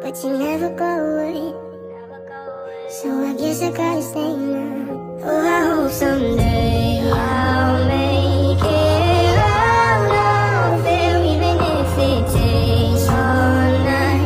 but you never go away. So I guess I gotta stay